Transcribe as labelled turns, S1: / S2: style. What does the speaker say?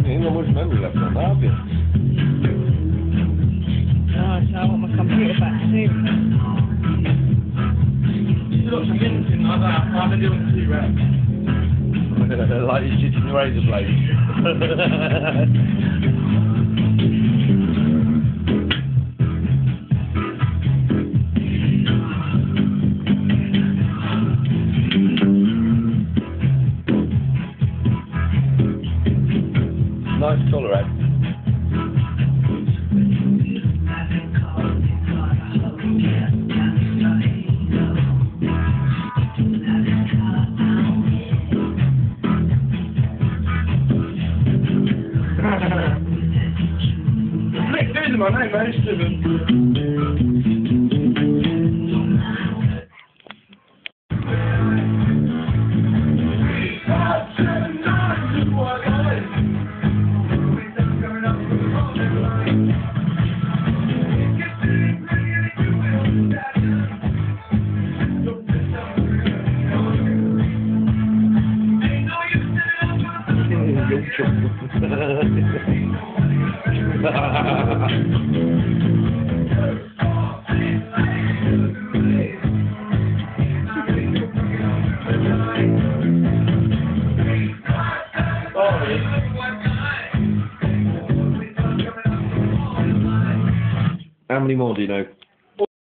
S1: Ain't not much memory left on that, have you?
S2: No, so I want my computer back soon.
S3: You look convincing like that. How they doing the T-Rex?
S1: Like you're shitting the razor blade. Nice colour, Ed.
S3: Nick, there's my name, man. It's Steven.
S1: How many more do you know?